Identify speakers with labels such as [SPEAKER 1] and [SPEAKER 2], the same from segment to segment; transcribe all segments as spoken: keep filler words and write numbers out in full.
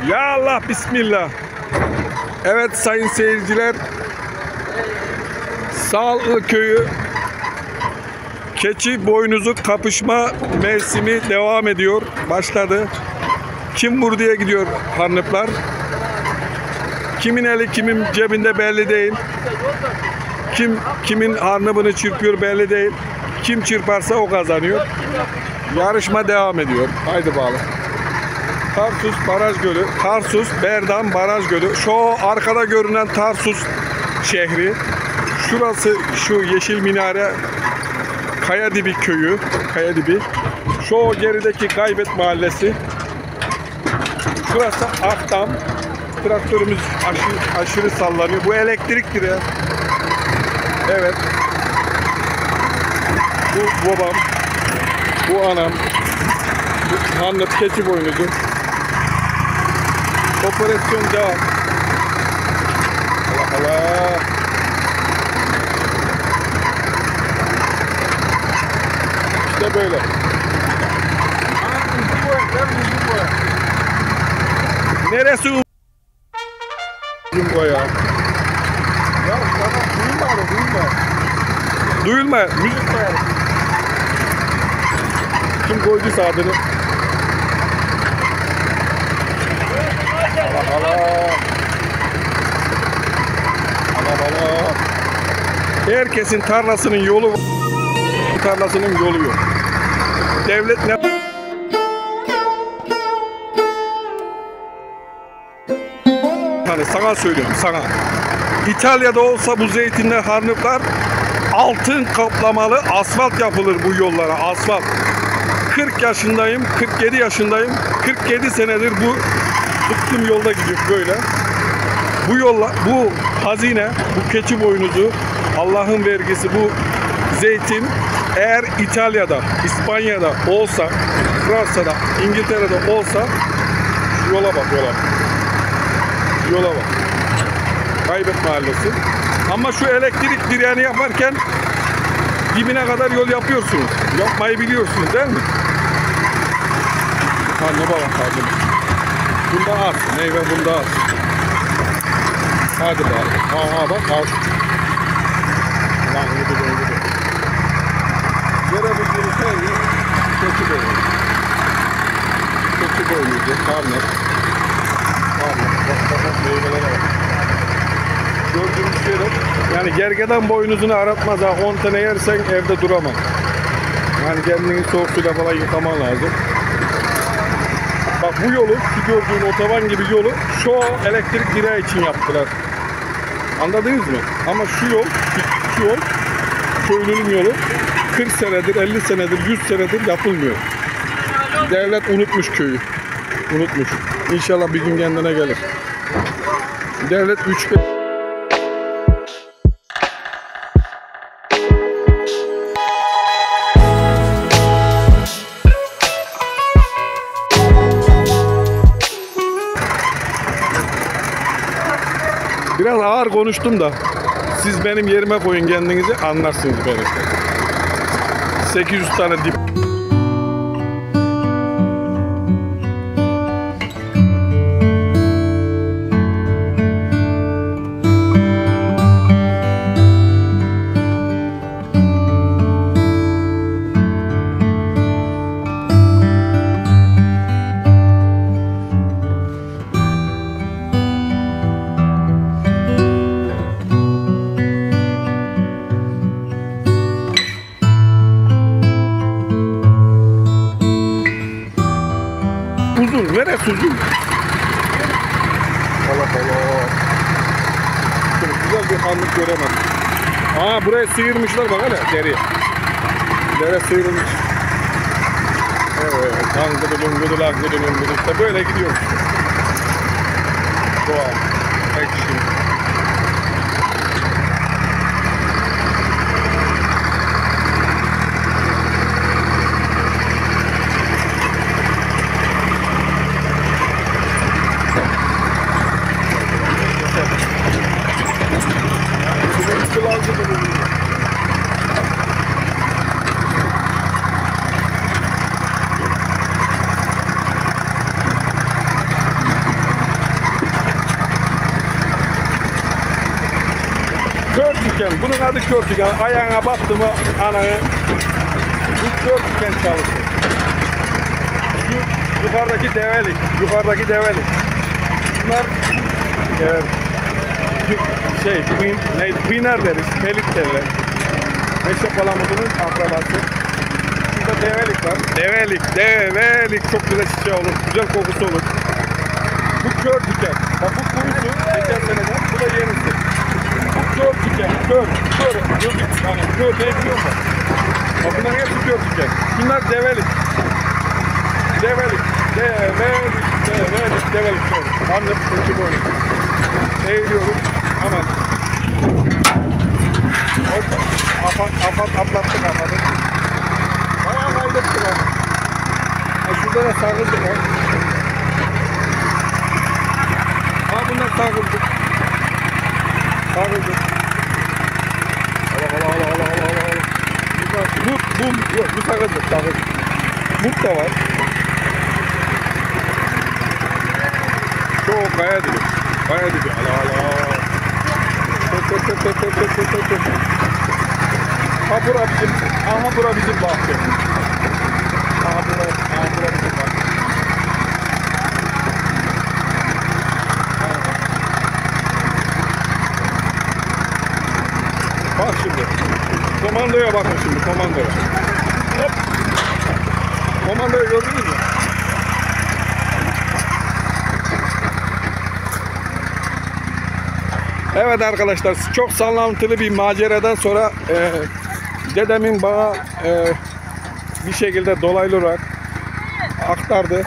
[SPEAKER 1] Ya Allah, bismillah. Evet sayın seyirciler, Sağlı Köyü keçi boynuzu kapışma mevsimi devam ediyor. Başladı. Kim vurduya gidiyor hanımlar. Kimin eli kimin cebinde belli değil. Kim kimin harnabını çırpıyor belli değil. Kim çırparsa o kazanıyor. Yarışma devam ediyor. Haydi bağlı. Tarsus Baraj Gölü. Tarsus Berdan Baraj Gölü. Şu arkada görünen Tarsus şehri. Şurası şu yeşil minare Kayadibi köyü. Kayadibi. Şu gerideki Gaybet Mahallesi. Şurası Akdam. Traktörümüz aşırı, aşırı sallanıyor. Bu elektriktir ya. Evet. Bu babam. Bu anam. Bu hanım keçi boynuzu. Operasyon devam. Allah Allah. İşte böyle. Neresi Jumbo ya? Ya tamam, duyulma abi, duyulma. Duyulma, müzik koyalım. Kim koyduysa adını? Allah Allah. Allah Allah. Herkesin tarlasının yolu var. Tarlasının yolu yok. Devlet ne? Hani sana söylüyorum, sana. İtalya'da olsa bu zeytinler, harnıplar altın kaplamalı asfalt yapılır bu yollara, asfalt. kırk yaşındayım, kırk yedi yaşındayım. kırk yedi senedir bu bıktım yolda gidiyor böyle. Bu yolla, bu hazine, bu keçi boynuzu, Allah'ın vergisi bu zeytin eğer İtalya'da, İspanya'da olsa, Fransa'da, İngiltere'de olsa yola bak, yola. Yola bak. Gaybet Mahallesi. Ama şu elektrik direğini yaparken dibine kadar yol yapıyorsunuz. Yapmayı biliyorsunuz değil mi? Karnıma bak, karnıma. Bunda az. Meyve bunda az. Hadi bak. Aha bak. Al. Lan yedi de yedi de. Görebildiğiniz her yer keçi boynuzu. Keçi boynuzu. Karnı. Bak bak meyvelere bak. Gördüğünüz şeyler. Yani gergedan boynuzunu aratmaz ha. on tane yersen evde duramam. Yani kendini soğuk suyla falan yıkaman lazım. Bak bu yolu, şu gördüğün otoban gibi yolu şu elektrik direği için yaptılar. Anladınız mı? Ama şu yol, şu yol köylünün yolu kırk senedir, elli senedir, yüz senedir yapılmıyor. Devlet unutmuş köyü. Unutmuş. İnşallah bir gün kendine gelir. Devlet üç beş Biraz ağır konuştum da siz benim yerime koyun kendinizi, anlarsınız beni. sekiz yüz tane dip. Uzun, neresi uzun? Allah Allah. Çok güzel bir hanlık göremedim. Aa, buraya sıyırmışlar bak hele, deri. Dere sıyrılmış. Evet, langıdılın gıdılan gıdılın gıdılın. İşte böyle gidiyor. Doğa, action. diken. Bunun adı kör diken. Ayağına battı mı anayı. Bu kör diken çalışır. Şu yukarıdaki develik. Yukarıdaki develik. Bunlar e, şey, queen, ne, queener deriz. Pelik derler. Meşe palamudunun akrabası. Burada develik var. Develik, develik. Çok güzel çiçeği olur. Güzel kokusu olur. Bu kör diken. Bak bu kuyusu geçen seneden. Bu da yenisi. Bu kör diken. Kör. Kör. Gözük. Yani kör diyebiliyor mu? Bak bunların hepsi kör diken. Bunlar develik. Develik. Develik. Develik. Develik. Anlık seçim olur. Eğiliyoruz. Aman. Hoppa. Apat, apat, atlattık apadı. Bayağı kaydettik abi. Ha, şurada da sarıldık ha. Ha bunlar sarıldık. Sarıldık. Allah Allah Allah Allah Allah Allah. Mut, bu, yok bu sarıldık, sarıldık. Mut da var. Çok kaya dibi. Kaya dibi. Allah Allah. Tık tık tık tık tık tık tık tık. Ha bura bizim, aha bura bizim bahçe. Aha bura, aha bura bizim bahçe. Bak şimdi, komandoya bakın şimdi, komandoya. Hop. Komandoyu gördünüz mü? Evet arkadaşlar, çok sallantılı bir maceradan sonra e, dedemin bana e, bir şekilde dolaylı olarak aktardı.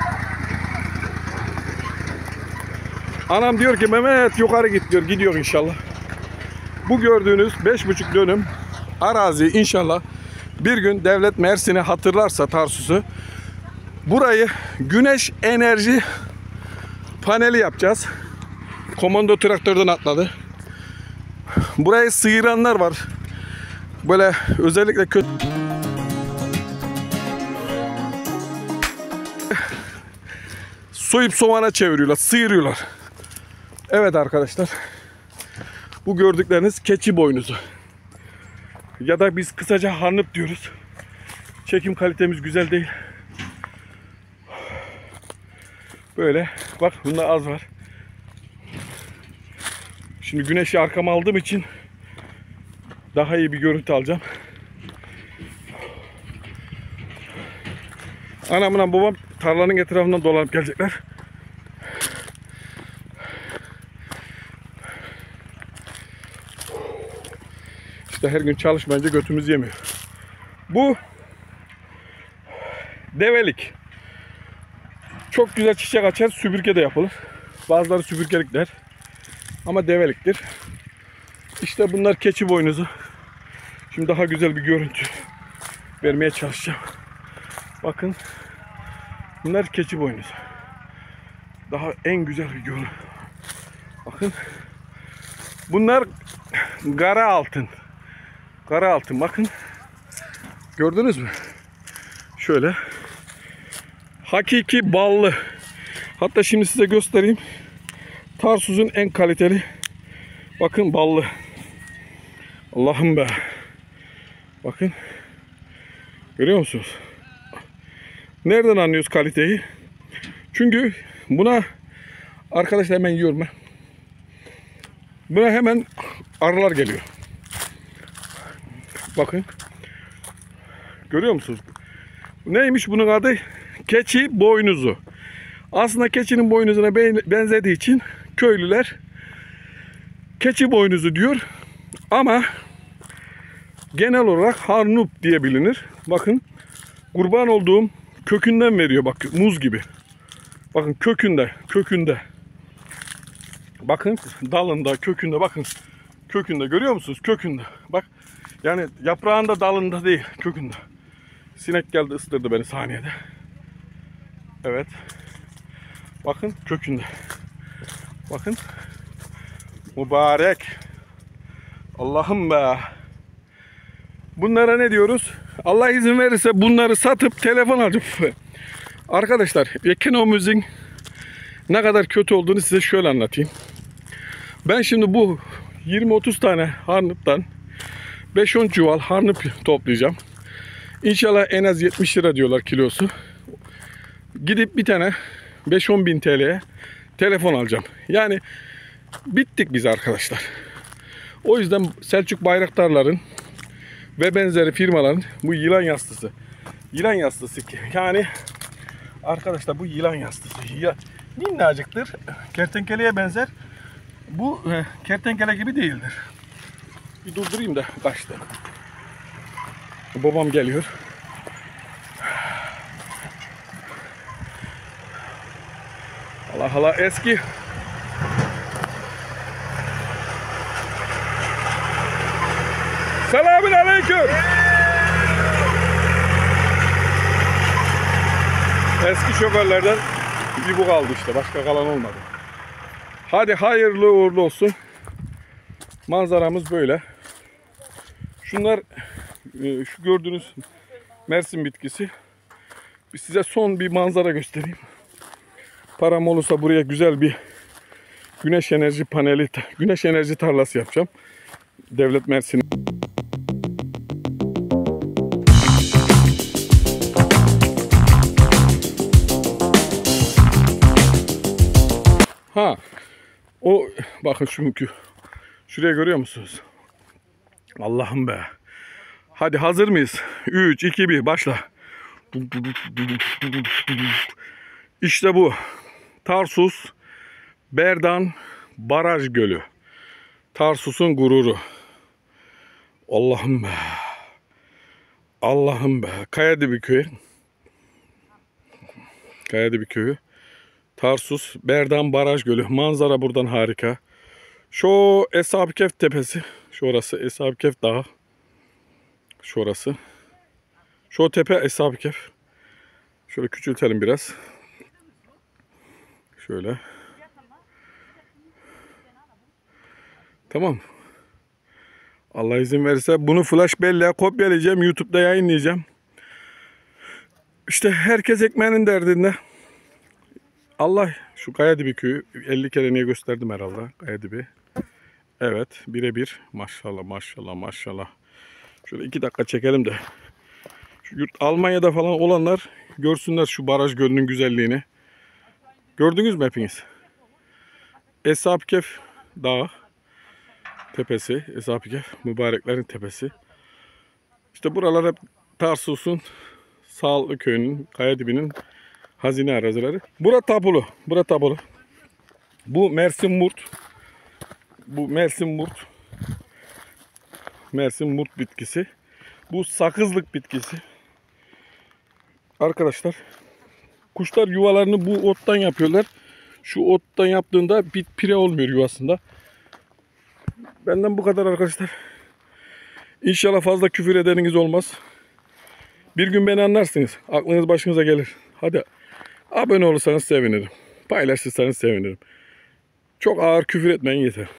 [SPEAKER 1] Anam diyor ki Mehmet yukarı git diyor, gidiyor inşallah. Bu gördüğünüz beş buçuk dönüm arazi inşallah bir gün devlet Mersin'i hatırlarsa Tarsus'u, burayı güneş enerji paneli yapacağız. Komando traktörden atladı. Burayı sıyıranlar var. Böyle özellikle kötü soyup soğana çeviriyorlar, sıyırıyorlar. Evet arkadaşlar. Bu gördükleriniz keçi boynuzu. Ya da biz kısaca harnıp diyoruz. Çekim kalitemiz güzel değil. Böyle bak bunda az var. Şimdi güneşi arkama aldığım için daha iyi bir görüntü alacağım. Anamla babam tarlanın etrafından dolanıp gelecekler. İşte her gün çalışmayınca götümüz yemiyor. Bu develik. Çok güzel çiçek açar, süpürge de yapılır. Bazıları süpürgelik der. Ama develiktir. İşte bunlar keçi boynuzu. Şimdi daha güzel bir görüntü vermeye çalışacağım. Bakın. Bunlar keçi boynuzu. Daha en güzel bir görüntü. Bakın. Bunlar kara altın. Kara altın bakın. Gördünüz mü? Şöyle. Hakiki ballı. Hatta şimdi size göstereyim. Tarsus'un en kaliteli. Bakın ballı. Allah'ım be. Bakın. Görüyor musunuz? Nereden anlıyoruz kaliteyi? Çünkü buna arkadaşlar hemen yiyorum ben. Buna hemen arılar geliyor. Bakın. Görüyor musunuz? Neymiş bunun adı? Keçi boynuzu. Aslında keçinin boynuzuna benzediği için köylüler keçi boynuzu diyor. Ama genel olarak harnup diye bilinir. Bakın kurban olduğum kökünden veriyor. Bak muz gibi. Bakın kökünde, kökünde. Bakın dalında, kökünde bakın. Kökünde görüyor musunuz? Kökünde. Bak yani yaprağında, dalında değil, kökünde. Sinek geldi ısırdı beni saniyede. Evet. Bakın kökünde. Bakın. Mübarek. Allah'ım be. Bunlara ne diyoruz? Allah izin verirse bunları satıp telefon alacağım. Arkadaşlar ekonomimizin ne kadar kötü olduğunu size şöyle anlatayım. Ben şimdi bu yirmi otuz tane harnıptan beş on çuval harnıp toplayacağım. İnşallah en az yetmiş lira diyorlar kilosu. Gidip bir tane beş on bin T L'ye telefon alacağım. Yani bittik biz arkadaşlar. O yüzden Selçuk Bayraktarların ve benzeri firmaların bu yılan yastısı. Yılan yastısı yani arkadaşlar bu yılan yastısı. Ya, minnacıktır. Kertenkeleye benzer. Bu e, kertenkele gibi değildir. Bir durdurayım da kaçtı. Babam geliyor. Allah Allah eski. Selamun aleyküm. Eski şoförlerden bir bu kaldı işte. Başka kalan olmadı. Hadi hayırlı uğurlu olsun. Manzaramız böyle. Şunlar şu gördüğünüz Mersin bitkisi. Size son bir manzara göstereyim. Param olursa buraya güzel bir güneş enerji paneli, güneş enerji tarlası yapacağım. Devlet Mersin. Ha, o bakın çünkü şuraya görüyor musunuz? Allah'ım be. Hadi hazır mıyız? üç, iki, bir başla. İşte bu. Tarsus Berdan Baraj Gölü. Tarsus'un gururu. Allah'ım be. Allah'ım be. Kayadibi köyü. Kayadibi köyü. Tarsus Berdan Baraj Gölü. Manzara buradan harika. Şu Eshab-ı Kehf tepesi. Şurası Eshab-ı Kehf Dağı. Şurası. Şu tepe Eshab-ı Kehf. Şöyle küçültelim biraz. Şöyle. Tamam. Allah izin verirse bunu flash belleğe kopyalayacağım. YouTube'da yayınlayacağım. İşte herkes ekmeğinin derdinde. Allah şu Kayadibi köyü elli kere niye gösterdim herhalde. Kayadibi. Evet. Birebir. Maşallah maşallah maşallah. Şöyle iki dakika çekelim de. Şu yurt Almanya'da falan olanlar görsünler şu baraj gölünün güzelliğini. Gördünüz mü hepiniz? Eshab-ı Kehf Dağı tepesi. Eshab-ı Kehf mübareklerin tepesi. İşte buralar hep Tarsus'un Sağlıklı köyünün, Kayadibi'nin hazine arazileri. Bura tapulu. Bura tapulu. Bu Mersin Murt. Bu Mersin Murt. Mersin Murt bitkisi. Bu sakızlık bitkisi. Arkadaşlar kuşlar yuvalarını bu ottan yapıyorlar. Şu ottan yaptığında bir pire olmuyor yuvasında. Benden bu kadar arkadaşlar. İnşallah fazla küfür edeniniz olmaz. Bir gün beni anlarsınız. Aklınız başınıza gelir. Hadi abone olursanız sevinirim. Paylaşırsanız sevinirim. Çok ağır küfür etmeyin yeter.